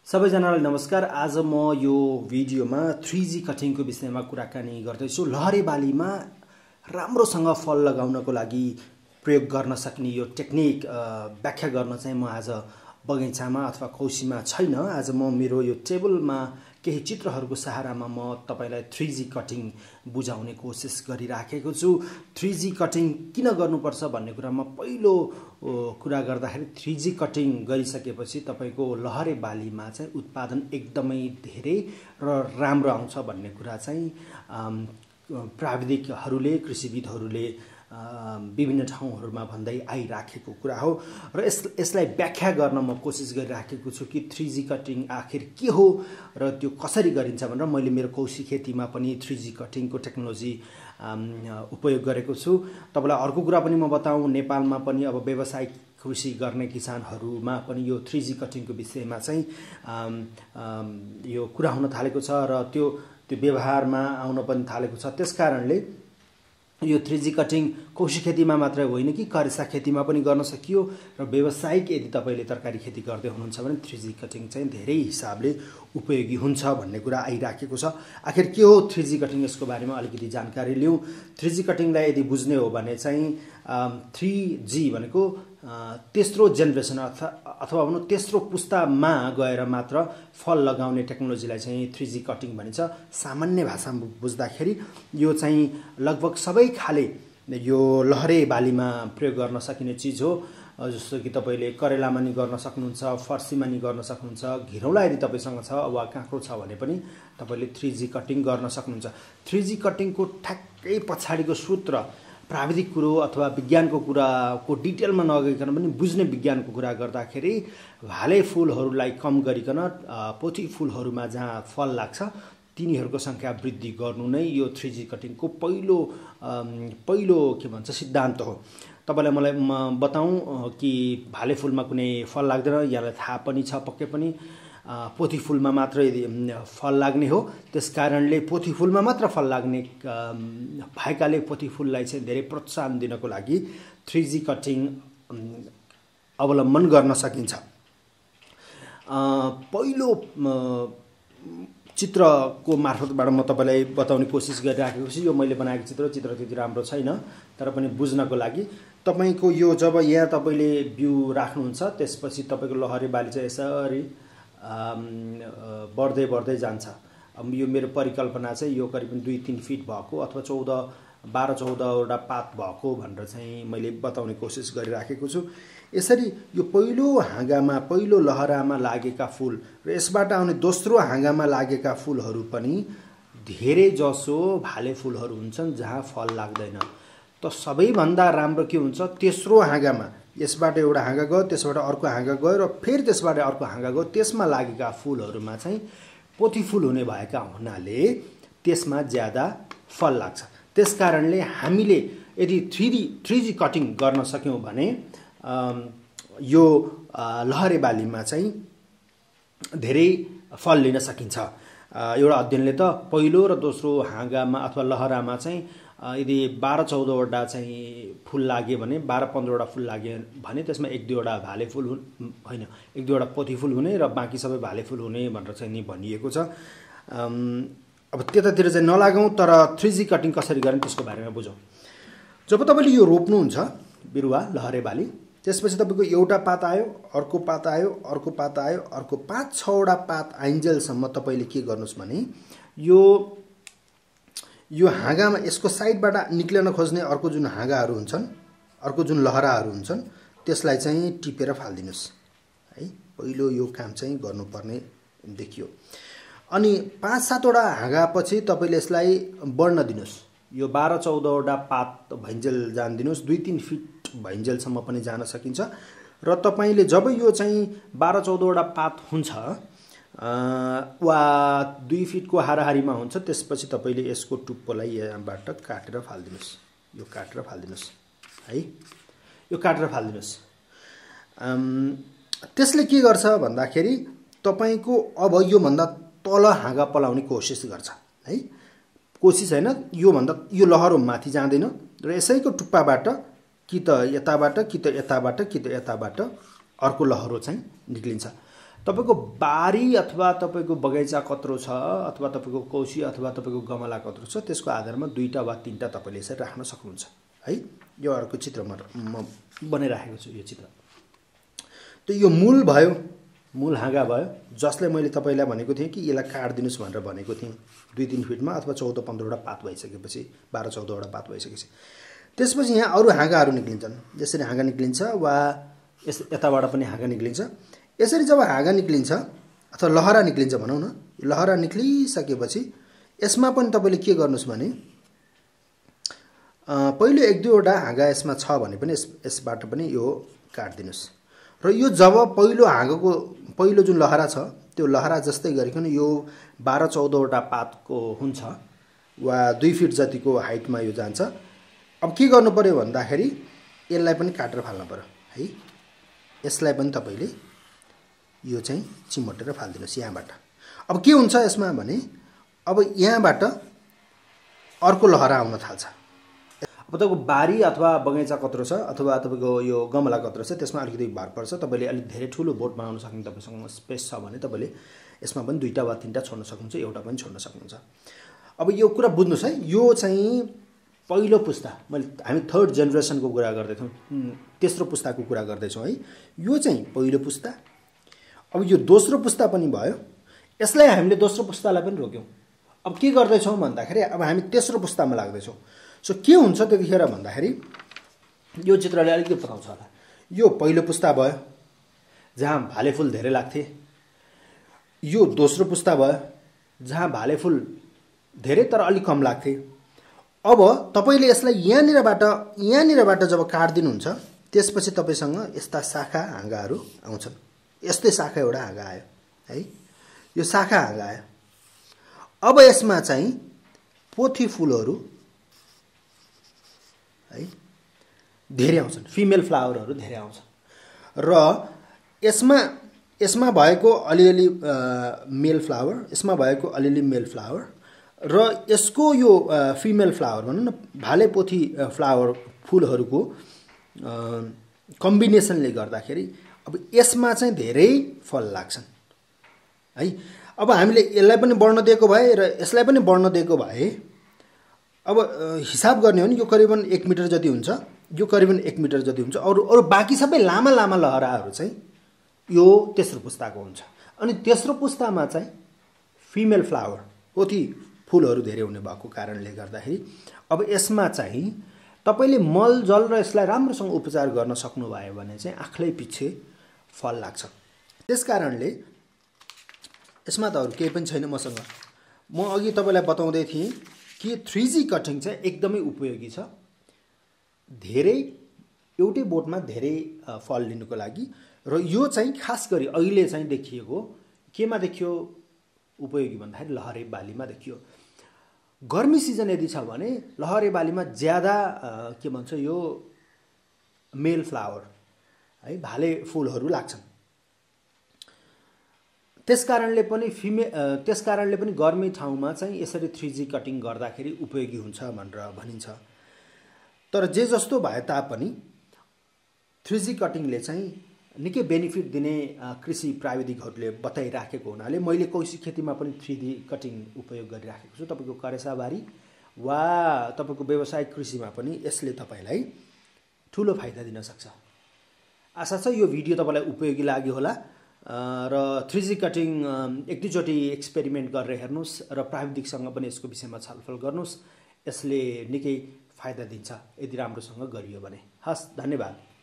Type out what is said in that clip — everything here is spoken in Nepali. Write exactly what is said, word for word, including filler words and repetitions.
सबैजनालाई नमस्कार। आज म यो भिडियोमा थ्री जी कटिङको विषयमा कुराकानी गर्दैछु। लहरे बालीमा राम्रोसँग फल लगाउनको लागि प्रयोग गर्न सक्ने यो टेक्निक व्याख्या गर्न चाहिँ म आज बगैँचामा अथवा कौशीमा छैन। आज म मेरो यो टेबलमा केही चित्रहरूको सहारामा म तपाईलाई थ्री जी कटिङ बुझाउने कोसिस गरिराखेको छु। थ्री जी कटिङ किन गर्नुपर्छ भन्ने कुरामा पहिलो कुरा गर्दाखेरि थ्री जी कटिङ गरिसकेपछि तपाईको लहरे बालीमा चाहिँ उत्पादन एकदमै धेरै र राम्रो आउँछ भन्ने कुरा चाहिँ प्राविधिकहरूले कृषिविदहरूले विभिन्न ठाउँहरूमा भन्दै आइराखेको कुरा हो र यस यसलाई व्याख्या गर्न म कोसिस गरिराखेको छु कि थ्री जी कटिङ आखिर के हो र त्यो कसरी गरिन्छ भनेर मैले मेरो कौशी खेतीमा पनि थ्री जी कटिङको टेक्नोलोजी उपयोग गरेको छु। तपाईलाई अर्को कुरा पनि म बताऊँ, नेपालमा पनि अब व्यावसायिक कृषि गर्ने किसानहरूमा पनि यो थ्री जी कटिङको विषयमा चाहिँ यो कुरा हुन थालेको छ र त्यो त्यो व्यवहारमा आउन पनि थालेको छ। त्यसकारणले यो थ्री जी कटिङ कौशी खेतीमा मात्रै होइन कि करेसा खेतीमा पनि गर्न सकियो र व्यावसायिक यदि तपाईले तरकारी खेती गर्दै हुनुहुन्छ भने थ्री जी कटिङ चाहिँ धेरै हिसाबले उपयोगी हुन्छ भन्ने कुरा आइराखेको छ। आखिर के हो थ्री जी कटिङ, यसको बारेमा अलिकति जानकारी लिउँ। थ्री जी कटिङलाई यदि बुझ्ने हो भने चाहिँ थ्री जी भनेको तेस्रो जेनेरेसन अथवा अथवा भनौँ तेस्रो पुस्तामा गएर मात्र फल लगाउने टेक्नोलोजीलाई चाहिँ थ्री जी कटिङ भनिन्छ। सामान्य भाषामा बुझ्दाखेरि यो चाहिँ लगभग सबै खाले यो लहरे बालीमा प्रयोग गर्न सकिने चिज हो। जस्तो कि तपाईले करेलामा नि गर्न सक्नुहुन्छ, फर्सीमा नि गर्न सक्नुहुन्छ, घिरौँला यदि तपाईसँग छ वा काँक्रो छ भने पनि तपाईले थ्री जी कटिङ गर्न सक्नुहुन्छ। थ्री जी कटिङको ठ्याक्कै पछाडिको सूत्र प्राविधिक कुरो अथवा विज्ञानको कुराको डिटेलमा नगइकन पनि बुझ्ने विज्ञानको कुरा गर्दाखेरि भाले फुलहरूलाई कम गरिकन पोथी फुलहरूमा जहाँ फल लाग्छ तिनीहरूको संख्या वृद्धि गर्नु नै यो थ्री जी कटिङको पहिलो पहिलो के भन्छ सिद्धान्त हो। तपाईलाई मलाई म बताऊँ कि भाले फुलमा कुनै फल लाग्दैन, यहाँलाई थाहा पनि छ पक्कै पनि। पोथी फुलमा मात्र यदि फल लाग्ने हो, त्यसकारणले पोथी फुलमा मात्र फल लाग्ने भएकाले पोथी फुललाई चाहिँ धेरै प्रोत्साहन दिनको लागि थ्री जी कटिङ अवलम्बन गर्न सकिन्छ। पहिलो चित्रको मार्फतबाट म तपाईलाई बताउने कोसिस गरिराखेको छु। यो मैले बनाएको चित्र चित्र त्यति राम्रो छैन, तर पनि बुझ्नको लागि तपाईको यो जब यहाँ तपाईले बिउ राख्नुहुन्छ त्यसपछि तपाईको लहरे बाली चाहिँ यसरी बढ्दै बढ्दै जान्छ। अब यो मेरो परिकल्पना चाहिँ यो करिब दुई तीन फिट भएको अथवा चौध बाह्र चौधवटा पात भएको भनेर चाहिँ मैले बताउने कोसिस गरिराखेको छु। यसरी यो पहिलो हाँगामा पहिलो लहरामा लागेका फुल र यसबाट आउने दोस्रो हाँगामा लागेका फुलहरू पनि धेरै जसो भाले फुलहरू हुन्छन् जहाँ फल लाग्दैन। त सबैभन्दा राम्रो के हुन्छ, तेस्रो हाँगामा यसबाट एउटा हाँगा गयो, त्यसबाट अर्को हाँगा गयो र फेरि त्यसबाट अर्को हाँगा गयो, त्यसमा लागेका फुलहरूमा चाहिँ पोथी फुल हुने भएका हुनाले त्यसमा ज्यादा फल लाग्छ। त्यसकारणले हामीले यदि three D three G cutting गर्न सक्यौँ भने यो लहरे बालीमा चाहिँ धेरै फल लिन सकिन्छ। एउटा अध्ययनले त पहिलो र दोस्रो हाँगामा अथवा लहरामा चाहिँ यदि बाह्र चौधवटा चाहिँ फुल लाग्यो भने बाह्र पन्ध्रवटा फुल लाग्यो भने त्यसमा एक दुईवटा भाले फुल होइन एक दुईवटा पोथी फुल हुने र बाँकी सबै भाले फुल हुने भनेर चाहिँ नि भनिएको छ। अब त्यतातिर चाहिँ नलागौँ, तर थ्री जी कटिङ कसरी गर्ने त्यसको बारेमा बुझौँ। जब तपाईँले यो रोप्नुहुन्छ बिरुवा लहरे बाली, त्यसपछि तपाईँको एउटा पात आयो, अर्को पात आयो, अर्को पात आयो, अर्को पाँच छवटा पात आइन्जेलसम्म तपाईँले के गर्नुहोस् भने यो यो हाँगामा यसको साइडबाट निक्लिन खोज्ने अर्को जुन हाँगाहरू हुन्छन्, अर्को जुन लहराहरू हुन्छन् त्यसलाई चाहिँ टिपेर फालिदिनुहोस् है। पहिलो यो काम चाहिँ गर्नुपर्ने देखियो। अनि पाँच सातवटा हाँगापछि तपाईँले यसलाई बढ्न दिनुहोस्। यो बाह्र चौधवटा पात भइन्जेल जान दिनुहोस्, दुई तिन फिट भइन्जेलसम्म पनि जान सकिन्छ। र तपाईँले जब यो चाहिँ बाह्र चौधवटा पात हुन्छ वा दुई फिटको हाराहारीमा हुन्छ, त्यसपछि तपाईँले यसको टुप्पोलाई यहाँबाट काटेर फालिदिनुहोस्। यो काटेर फालिदिनुहोस् है, यो काटेर फालिदिनुहोस्। त्यसले के गर्छ भन्दाखेरि तपाईँको अब योभन्दा तल हाँगा पलाउने कोसिस गर्छ है। कोसिस होइन, योभन्दा यो लहरो माथि जाँदैन र यसैको टुप्पाबाट कि त यताबाट कि त यताबाट कि त यताबाट अर्को लहरो चाहिँ निक्लिन्छ। तपाईँको बारी अथवा तपाईँको बगैँचा कत्रो छ अथवा तपाईँको कौशी अथवा तपाईँको गमला कत्रो छ त्यसको आधारमा दुईवटा वा तिनवटा तपाईँले यसरी राख्न सक्नुहुन्छ है। यो अर्को चित्र म बनाइराखेको छु यो चित्र। त यो मूल भयो, मूल हाँगा भयो, जसले मैले तपाईँलाई भनेको थिएँ कि यसलाई काटिदिनुहोस् भनेर भनेको थिएँ दुई तिन फिटमा अथवा चौध पन्ध्रवटा पात भइसकेपछि बाह्र चौधवटा पात भइसकेपछि। त्यसपछि यहाँ अरू हाँगाहरू निक्लिन्छन्। यसरी हाँगा निक्लिन्छ वा यस यताबाट पनि हाँगा निक्लिन्छ। यसरी जब हाँगा निक्लिन्छ अथवा लहरा निक्लिन्छ भनौँ न, लहरा निक्लिसकेपछि यसमा पनि तपाईँले के गर्नुहोस् भने पहिलो एक दुईवटा हाँगा यसमा छ भने पनि यस यसबाट पनि यो काटिदिनुहोस्। र यो जब पहिलो हाँगाको पहिलो जुन लहरा छ त्यो लहरा जस्तै गरिकन यो बाह्र चौधवटा पातको हुन्छ वा दुई फिट जतिको हाइटमा यो जान्छ। अब के गर्नु पर्यो भन्दाखेरि यसलाई पनि काटेर फाल्नु पर्यो है। यसलाई पनि तपाईँले यो चाहिँ चिमटेर फालिदिनुहोस् यहाँबाट। अब के हुन्छ यसमा भने अब यहाँबाट अर्को लहरा आउन थाल्छ। अब तपाईँको बारी अथवा बगैँचा कत्रो छ अथवा तपाईँको यो गमला कत्रो छ त्यसमा अलिकति भार पर्छ। तपाईँले अलिक धेरै ठुलो बोट बनाउन सक्ने तपाईँसँग स्पेस छ भने तपाईँले यसमा पनि दुईवटा वा तिनवटा छोड्न सक्नुहुन्छ, एउटा पनि छोड्न सक्नुहुन्छ। अब यो कुरा बुझ्नुहोस् है, यो चाहिँ पहिलो पुस्ता, मैले हामी थर्ड जेनेरेसनको कुरा गर्दैछौँ, तेस्रो पुस्ताको कुरा गर्दैछौँ है। यो चाहिँ पहिलो पुस्ता। अब यो दोस्रो पुस्ता पनि भयो। यसलाई हामीले दोस्रो पुस्तालाई पनि रोक्यौँ। अब के गर्दैछौँ भन्दाखेरि अब हामी तेस्रो पुस्तामा लाग्दैछौँ। सो के हुन्छ त्यतिखेर भन्दाखेरि यो चित्रले अलिकति बताउँछ होला। यो पहिलो पुस्ता भयो जहाँ भाले फुल धेरै लाग्थे। यो दोस्रो पुस्ता भयो जहाँ भाले फुल धेरै तर अलिक कम लाग्थे। अब तपाईँले यसलाई यहाँनिरबाट यहाँनिरबाट जब काटिदिनुहुन्छ त्यसपछि तपाईँसँग यस्ता शाखा हाँगाहरू आउँछन्। यस्तै शाखा एउटा हाँगा आयो है, यो शाखा हाँगा आयो। अब यसमा चाहिँ पोथी फुलहरू है धेरै आउँछन्, फिमेल फ्लावरहरू धेरै आउँछन्। र यसमा यसमा भएको अलिअलि मेल फ्लावर, यसमा भएको अलिअलि मेल फ्लावर र यसको यो फिमेल फ्लावर भनौँ न भाले पोथी फ्लावर फुलहरूको कम्बिनेसनले गर्दाखेरि अब यसमा चाहिँ धेरै फल लाग्छन् है। अब हामीले यसलाई पनि बढ्न दिएको भए र यसलाई पनि बढ्न दिएको भए अब हिसाब गर्ने हो नि यो करिबन एक मिटर जति हुन्छ, यो करिबन एक मिटर जति हुन्छ। अरू अरू बाँकी सबै लामा लामा लहराहरू चाहिँ यो तेस्रो पुस्ताको हुन्छ। अनि तेस्रो पुस्तामा चाहिँ फिमेल फ्लावर पोथी फुलहरू धेरै हुने भएको कारणले गर्दाखेरि अब यसमा चाहिँ तपाईँले मलजल र यसलाई राम्रोसँग उपचार गर्न सक्नुभयो भने चाहिँ आँखलै पछि फल लाग्छ। त्यस कारणले यसमा त अरू केही पनि छैन मसँग। म अघि तपाईँलाई बताउँदै थिएँ कि थ्री जी कटिङ चाहिँ एकदमै उपयोगी छ, धेरै एउटै बोटमा धेरै फल लिनुको लागि। र यो चाहिँ खास गरी अहिले चाहिँ देखिएको केमा देखियो उपयोगी भन्दाखेरि लहरे बालीमा देखियो। गर्मी सिजन यदि छ भने लहरे बालीमा ज्यादा के भन्छ यो मेल फ्लावर है भाले फुलहरू लाग्छन्। त्यसकारणले पनि फिमे त्यसकारणले पनि गर्मी ठाउँमा चाहिँ यसरी थ्री जी कटिङ गर्दाखेरि उपयोगी हुन्छ भनेर भनिन्छ। तर जे जस्तो भए तापनि थ्री जी कटिङले चाहिँ निकै बेनिफिट दिने कृषि प्राविधिकहरूले बताइराखेको हुनाले मैले कौशी खेतीमा पनि थ्री डी कटिङ उपयोग गरिराखेको छु। तपाईँको करेसाबारी वा तपाईँको व्यावसायिक कृषिमा पनि यसले तपाईँलाई ठुलो फाइदा दिन सक्छ। आशा छ यो भिडियो तपाईँलाई उपयोगी लाग्यो होला र थ्री जी कटिङ एक दुईचोटि एक्सपेरिमेन्ट गरेर हेर्नुहोस् र प्राविधिकसँग पनि यसको विषयमा छलफल गर्नुहोस्। यसले निकै फाइदा दिन्छ यदि राम्रोसँग गरियो भने। हस्, धन्यवाद।